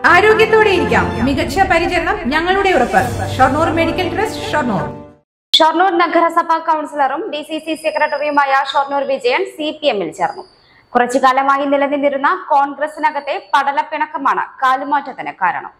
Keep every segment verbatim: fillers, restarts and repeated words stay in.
ആരോഗ്യത്തോടെ ഇരിക്കാം. മികച്ച പരിചരണം ഞങ്ങളുടെ ഉറപ്പ്. Shoranur medical trust, Shoranur. ഷൊർണൂർ നഗരസഭാ കൌൺസിലറും ഡി സി സി സെക്രട്ടറിയുമായ ഷൊർണൂർ വിജയൻ സി പി എമ്മിൽ ചേർന്നു. കുറച്ചു കാലമായി നിലനിന്നിരുന്ന കോൺഗ്രസിനകത്തെ പടലപ്പിണക്കമാണ് കാലുമാറ്റത്തിന് കാരണം.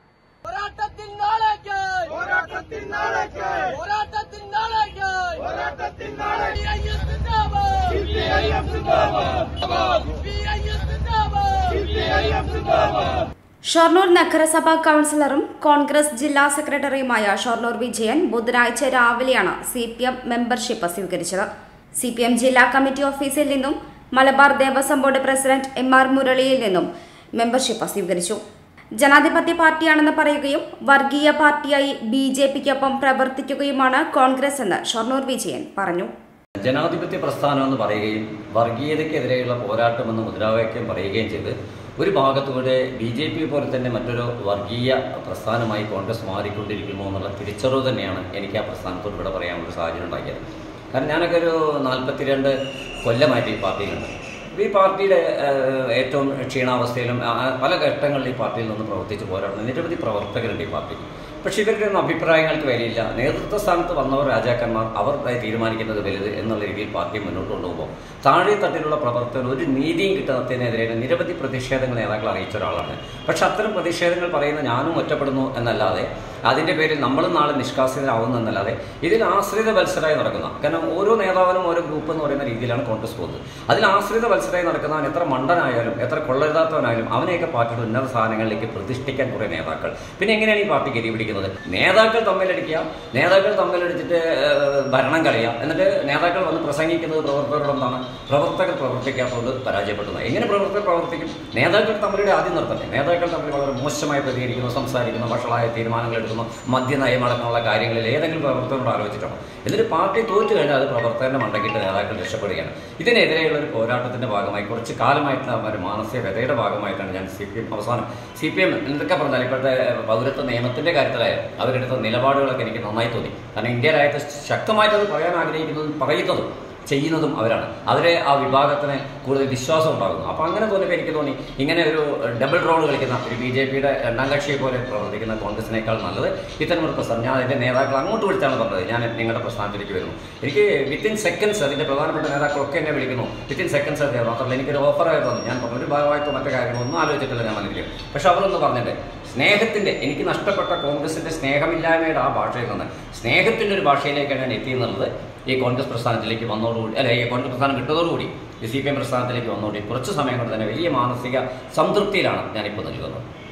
ഷൊർണൂർ നഗരസഭാ കൌൺസിലറും കോൺഗ്രസ് ജില്ലാ സെക്രട്ടറിയുമായ ഷൊർണൂർ വിജയൻ ബുധനാഴ്ച രാവിലെയാണ് സി പി എം മെമ്പർഷിപ്പ് സ്വീകരിച്ചത്. സി പി എം ജില്ലാ കമ്മിറ്റി ഓഫീസിൽ നിന്നും Malabar Devaswom board president M R മുരളിയിൽ നിന്നും മെമ്പർഷിപ്പ് സ്വീകരിച്ചു. ജനാധിപത്യ പാർട്ടിയാണെന്ന് പറയുകയും വർഗീയ പാർട്ടിയായി ബി ജെ പിക്കൊപ്പം പ്രവർത്തിക്കുകയുമാണ് കോൺഗ്രസ് എന്ന് ഷൊർണൂർ വിജയൻ പറഞ്ഞു. ജനാധിപത്യ പ്രസ്ഥാനം എന്ന് പറയുകയും വർഗീയതയ്ക്കെതിരെയുള്ള പോരാട്ടമെന്ന് മുദ്രാവാക്യം പറയുകയും ചെയ്ത് ഒരു ഭാഗത്തൂടെ ബി ജെ പി പോലെ തന്നെ മറ്റൊരു വർഗീയ പ്രസ്ഥാനമായി കോൺഗ്രസ് മാറിക്കൊണ്ടിരിക്കുന്നു എന്നുള്ള തിരിച്ചറിവ് തന്നെയാണ് എനിക്ക് ആ പ്രസ്ഥാനത്തോട് ഇവിടെ പറയാനുള്ള സാഹചര്യം ഉണ്ടാക്കിയത്. കാരണം ഞാനൊക്കെ ഒരു നാൽപ്പത്തിരണ്ട് കൊല്ലമായിട്ട് ഈ പാർട്ടിയിലുണ്ട്. ഈ പാർട്ടിയുടെ ഏറ്റവും ക്ഷീണാവസ്ഥയിലും പല ഘട്ടങ്ങളിൽ ഈ പാർട്ടിയിൽ നിന്ന് പ്രവർത്തിച്ച് പോരാടുന്ന നിരവധി പ്രവർത്തകരുണ്ട് ഈ പാർട്ടിക്ക്. പക്ഷേ ഇവരുടെ ഒന്നും അഭിപ്രായങ്ങൾക്ക് വിലയില്ല. നേതൃത്വ സ്ഥാനത്ത് വന്നവർ രാജാക്കന്മാർ, അവർ തീരുമാനിക്കുന്നത് വലുത് എന്നുള്ള രീതിയിൽ പാർട്ടി മുന്നോട്ട് കൊണ്ടുപോകുമ്പോൾ താഴെ തട്ടിലുള്ള പ്രവർത്തകർ ഒരു നീതിയും കിട്ടാത്തതിനെതിരെ നിരവധി പ്രതിഷേധങ്ങൾ നേതാക്കൾ അറിയിച്ച ഒരാളാണ്. പക്ഷെ അത്തരം പ്രതിഷേധങ്ങൾ പറയുന്ന ഞാനും ഒറ്റപ്പെടുന്നു എന്നല്ലാതെ അതിൻ്റെ പേരിൽ നമ്മളും നാളെ നിഷ്കാസിതരാകുന്നു എന്നല്ലാതെ ഇതിൽ ആശ്രിത വത്സരമായി നടക്കുന്ന, കാരണം ഓരോ നേതാവിനും ഓരോ ഗ്രൂപ്പ് എന്ന് പറയുന്ന രീതിയിലാണ് കോൺഗ്രസ് പോകുന്നത്. അതിൽ ആശ്രിത വത്സരമായി നടക്കുന്നവൻ എത്ര മണ്ടനായാലും എത്ര കൊള്ളരുതാത്തവനായാലും അവനെയൊക്കെ പാർട്ടിയുടെ ഉന്നത സ്ഥാനങ്ങളിലേക്ക് പ്രതിഷ്ഠിക്കാൻ കുറേ നേതാക്കൾ. പിന്നെ എങ്ങനെയാണ് ഈ പാർട്ടി ഗതിപിടിക്കുന്നത്? നേതാക്കൾ തമ്മിലടിക്കുക, നേതാക്കൾ തമ്മിലടിച്ചിട്ട് ഭരണം കളയുക, എന്നിട്ട് നേതാക്കൾ വന്ന് പ്രസംഗിക്കുന്നത് പ്രവർത്തകരോടൊന്നാണ്. പ്രവർത്തകർ പ്രവർത്തിക്കാത്തതുകൊണ്ട് പരാജയപ്പെടുന്നത്. എങ്ങനെ പ്രവർത്തകർ പ്രവർത്തിക്കും? നേതാക്കൾ തമ്മിലൂടെ ആദ്യം നിർത്തട്ടെ. നേതാക്കൾ തമ്മിൽ വളരെ മോശമായി പ്രതികരിക്കുന്നു, സംസാരിക്കുന്നു, വഷളായ തീരുമാനങ്ങൾ എടുക്കുന്നു, മദ്യനയമടക്കമുള്ള കാര്യങ്ങളിൽ ഏതെങ്കിലും പ്രവർത്തകരോട് ആലോചിച്ചിട്ടാണ്. എന്നിട്ട് പാർട്ടി തോറ്റു കഴിഞ്ഞാൽ അത് പ്രവർത്തകരുടെ മണ്ടക്കിട്ട് നേതാക്കൾ രക്ഷപ്പെടുകയാണ്. ഇതിനെതിരെയുള്ള ഒരു പോരാട്ടത്തിന്റെ ഭാഗമായി കുറച്ച് കാലമായിട്ടുള്ള ഒരു മാനസിക വ്യതയുടെ ഭാഗമായിട്ടാണ് ഞാൻ സി പി എം അവസാനം സി പി എം എന്തൊക്കെ പറഞ്ഞാൽ ഇപ്പോഴത്തെ പൗരത്വ നിയമത്തിന്റെ കാര്യത്തിലായാലും അവരെടുത്ത നിലപാടുകളൊക്കെ എനിക്ക് നന്നായി തോന്നി. കാരണം ഇന്ത്യ രാജ്യത്ത് ശക്തമായിട്ടത് പറയാൻ ആഗ്രഹിക്കുന്നതും പറയുന്നതും ചെയ്യുന്നതും അവരാണ്. അവരെ ആ വിഭാഗത്തിന് കൂടുതൽ വിശ്വാസം ഉണ്ടാകുന്നു. അപ്പോൾ അങ്ങനെ തോന്നിയപ്പോൾ എനിക്ക് തോന്നി ഇങ്ങനെ ഒരു ഡബിൾ റോൾ കളിക്കുന്ന ഒരു ബി ജെ പിയുടെ രണ്ടാം കക്ഷിയെ പോലെ പ്രവർത്തിക്കുന്ന കോൺഗ്രസിനേക്കാൾ നല്ലത് ഇത്തരം ഒരു പ്രസ്ഥാനം. ഞാൻ അതിൻ്റെ നേതാക്കൾ അങ്ങോട്ട് വിളിച്ചാണ് പറഞ്ഞത് ഞാൻ നിങ്ങളുടെ പ്രസ്ഥാനത്തിലേക്ക് വരുന്നു. എനിക്ക് വിത്തിൻ സെക്കൻഡ്സ് അതിൻ്റെ പ്രധാനപ്പെട്ട നേതാക്കളൊക്കെ എന്നെ വിളിക്കുന്നു. വിത്തിൻ സെക്കൻഡ്സ് അത് മാത്രമല്ല എനിക്കൊരു ഓഫറായി തന്നു. ഞാൻ ഒരു ഭാഗമായിട്ടോ മറ്റു കാര്യങ്ങളൊന്നും ആലോചിച്ചിട്ടില്ല ഞാൻ മനസ്സിലാക്കി. പക്ഷെ അവരൊന്ന് പറഞ്ഞിട്ട് സ്നേഹത്തിൻ്റെ, എനിക്ക് നഷ്ടപ്പെട്ട കോൺഗ്രസിൻ്റെ സ്നേഹമില്ലായ്മയുടെ ആ ഭാഷയിൽ നിന്ന് സ്നേഹത്തിൻ്റെ ഒരു ഭാഷയിലേക്കാണ് ഞാൻ എത്തിയെന്നുള്ളത് ഈ കോൺഗ്രസ് പ്രസ്ഥാനത്തിലേക്ക് വന്നതോടുകൂടി, അല്ലെ ഈ കോൺഗ്രസ് പ്രസ്ഥാനം കിട്ടുന്നതോടുകൂടി ഈ സി പി എം പ്രസ്ഥാനത്തിലേക്ക് വന്നതോടുകൂടി കുറച്ച് സമയം കൊണ്ട് തന്നെ വലിയ മാനസിക സംതൃപ്തിയിലാണ് ഞാനിപ്പോൾ നിൽക്കുന്നത്.